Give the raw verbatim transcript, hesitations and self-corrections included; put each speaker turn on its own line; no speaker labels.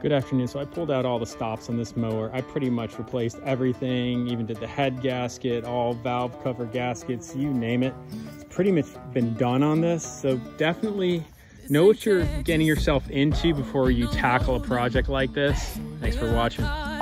Good afternoon. So I pulled out all the stops on this mower. I pretty much replaced everything, even did the head gasket, all valve cover gaskets, you name it. It's pretty much been done on this. So definitely know what you're getting yourself into before you tackle a project like this. Thanks for watching.